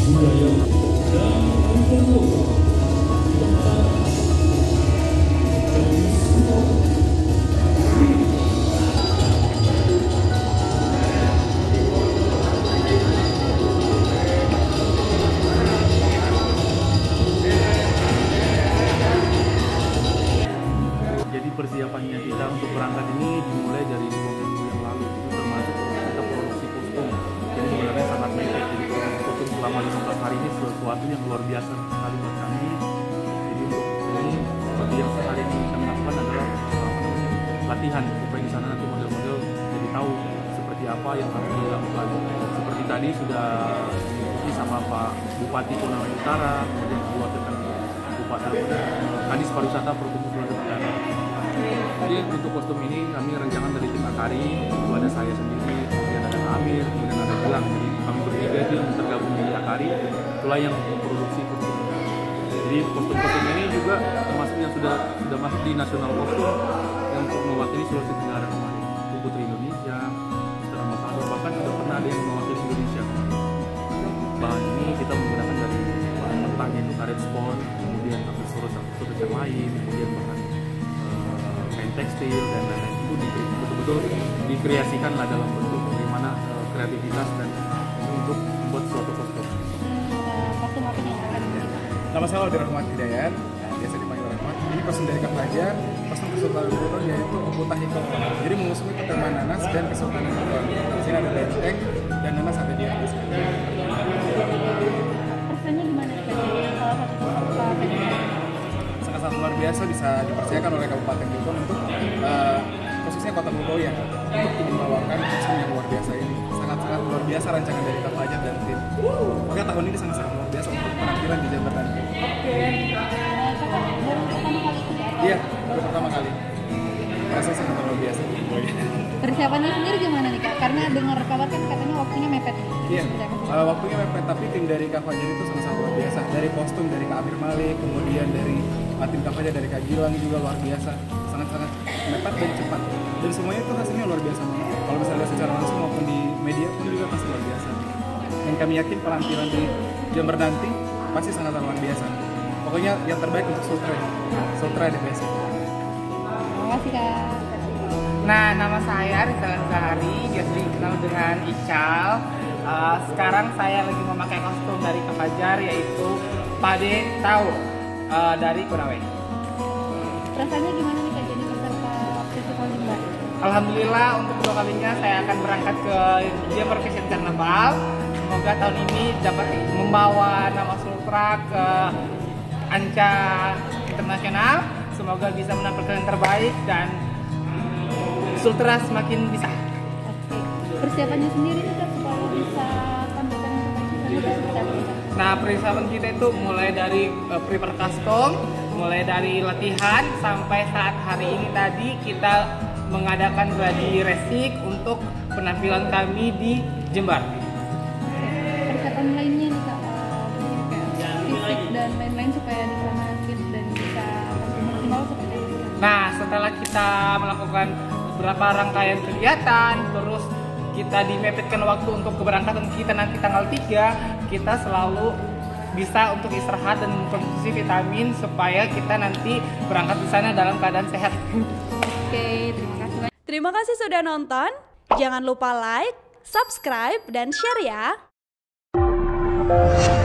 budaya dan kearifan lokal tentang tradisional. Jadi persiapannya kita untuk berangkat ini dimulai dari 2 minggu yang lalu, itu termasuk kita produksi kostum. Jadi sebenarnya sangat mepet, jadi produksi kostum selama 15 hari ini sesuatu yang luar biasa sekali buat kami. Jadi untuk ini seperti yang hari ini kami lakukan adalah latihan supaya di sana nanti model-model jadi tahu seperti apa yang harus dilakukan. Seperti tadi sudah diikuti sama Pak Bupati Konawe Utara, kemudian diwakilkan Bupati Kadis Pariwisata Provinsi Sulawesi Tenggara. Jadi untuk kostum ini kami rencangan dari tim Akari, itu ada saya sendiri, kemudian ada Amir, kemudian ada Gilang. Jadi kami bertiga itu yang tergabung di Akari, itulah yang memproduksi kostum. Jadi kostum-kostum ini juga termasuk yang sudah masuk di nasional kostum yang mewakili Sulawesi Tenggara kemarin. Itu Putri Indonesia, Mister Ambassador, bahkan sudah pernah ada yang mewakili Indonesia. Bahan ini kita menggunakan dari bahan mentah yaitu karet spon, kemudian aksesoris yang lain, kemudian bahan kain tekstil dan lain-lain. Itu betul-betul dikreasikan lah dalam bentuk bagaimana kreativitas dan untuk membuat suatu kostum. Kostum apa nih? Nama saya Aldi Rahmat Hidayat, biasa dipanggil Rahmat. Ini kostum dari Kak Fajar, kostum Kesultanan Buton yaitu Kota Hikam. Jadi mengusung itu tema nanas dan Kesultanan Buton. Di sini ada benteng dan nanas ada di atas. Rasanya gimana nih Kak? Jadi salah satu kostum Sangat-sangat luar biasa bisa dipercayakan oleh Kabupaten Buton untuk khususnya Kota Bukoya untuk membawakan kostum yang luar biasa ini. Sangat-sangat luar biasa rancangan dari Kak Fajar dan tim. Makanya tahun ini sangat-sangat luar biasa untuk penampilan di Jember nanti. Kakak baru pertama kali ikut ya? Iya, baru pertama kali. Rasanya sangat luar biasa. Persiapannya sendiri gimana nih Kak? Karena dengar kabar kan katanya waktunya mepet. Iya, waktunya mepet, tapi tim dari Kak Fajar itu sangat-sangat luar biasa. Dari kostum dari Kak Amir Malik, kemudian dari tim Kak Fajar dari Kak Gilang juga luar biasa. Sangat-sangat mepet dan cepat. Dan semuanya itu hasilnya luar biasa banget. Kalau misalnya secara langsung maupun di media pun juga pasti luar biasa. Dan kami yakin penampilan di Jember nanti pasti sangat luar biasa. Pokoknya yang terbaik untuk Sultra. Sultra the best. Terima kasih Kak. Nah, nama saya Rizal Zahari, biasa dikenal dengan Ical. Sekarang saya lagi memakai kostum dari Kak Fajar, yaitu Pade Tau dari Konawe. Rasanya gimana nih Kak jadi peserta Festival Jember? Alhamdulillah untuk 2 kalinya saya akan berangkat ke Jember Fashion Carnival. Semoga tahun ini dapat membawa nama Sultra ke Anca Internasional. Semoga bisa menampilkan yang terbaik dan Sultra semakin bisa. Oke. Persiapannya sendiri nih Kak supaya bisa tampilkan yang terbaik di sana itu seperti apa nih Kak? Nah, persiapan kita itu mulai dari prepare custom, mulai dari latihan sampai saat hari ini tadi kita mengadakan gladi resik untuk penampilan kami di Jember. Persiapan lainnya nih Kak, mungkin kayak fisik dan lain-lain supaya di sana fit dan bisa maksimal seperti itu. Nah, setelah kita melakukan beberapa rangkaian kegiatan, terus kita dimepetkan waktu untuk keberangkatan kita nanti tanggal 3, kita selalu bisa untuk istirahat dan mengkonsumsi vitamin supaya kita nanti berangkat di sana dalam keadaan sehat. Oke, terima kasih banyak. Terima kasih sudah nonton. Jangan lupa like, subscribe, dan share ya.